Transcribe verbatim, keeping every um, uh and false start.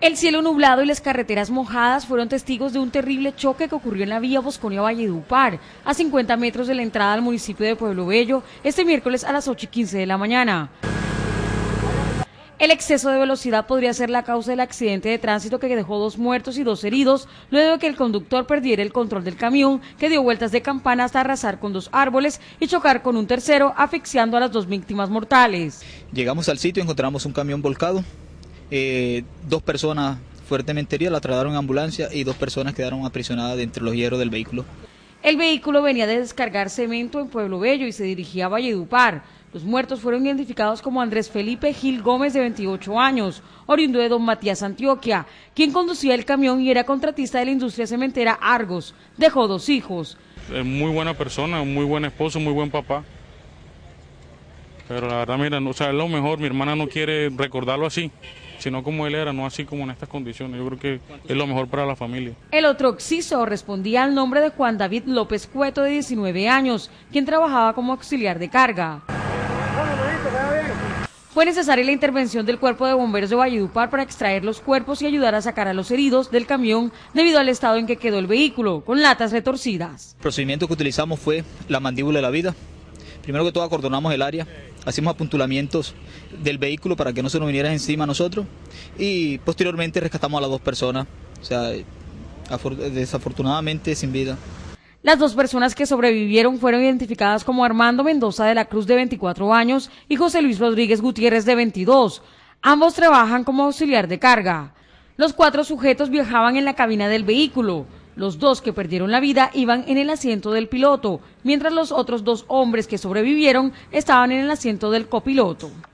El cielo nublado y las carreteras mojadas fueron testigos de un terrible choque que ocurrió en la vía Bosconia-Valledupar, a cincuenta metros de la entrada al municipio de Pueblo Bello, este miércoles a las ocho y quince de la mañana. El exceso de velocidad podría ser la causa del accidente de tránsito que dejó dos muertos y dos heridos, luego de que el conductor perdiera el control del camión, que dio vueltas de campana hasta arrasar con dos árboles y chocar con un tercero, asfixiando a las dos víctimas mortales. Llegamos al sitio y encontramos un camión volcado. Eh, dos personas fuertemente heridas, la trasladaron en ambulancia y dos personas quedaron aprisionadas entre los hierros del vehículo. El vehículo venía de descargar cemento en Pueblo Bello y se dirigía a Valledupar. Los muertos fueron identificados como Andrés Felipe Gil Gómez, de veintiocho años, oriundo de Don Matías, Antioquia, quien conducía el camión y era contratista de la industria cementera Argos. Dejó dos hijos. Es muy buena persona, muy buen esposo, muy buen papá. Pero la verdad, mira, o sea, es lo mejor, mi hermana no quiere recordarlo así, sino como él era, no así como en estas condiciones. Yo creo que es lo mejor para la familia. El otro occiso respondía al nombre de Juan David López Cueto, de diecinueve años, quien trabajaba como auxiliar de carga. Fue necesaria la intervención del Cuerpo de Bomberos de Valledupar para extraer los cuerpos y ayudar a sacar a los heridos del camión debido al estado en que quedó el vehículo, con latas retorcidas. El procedimiento que utilizamos fue la mandíbula de la vida. Primero que todo acordonamos el área, hacimos apuntulamientos del vehículo para que no se nos viniera encima a nosotros y posteriormente rescatamos a las dos personas, o sea, desafortunadamente sin vida. Las dos personas que sobrevivieron fueron identificadas como Armando Mendoza de la Cruz, de veinticuatro años, y José Luis Rodríguez Gutiérrez, de veintidós. Ambos trabajan como auxiliar de carga. Los cuatro sujetos viajaban en la cabina del vehículo. Los dos que perdieron la vida iban en el asiento del piloto, mientras los otros dos hombres que sobrevivieron estaban en el asiento del copiloto.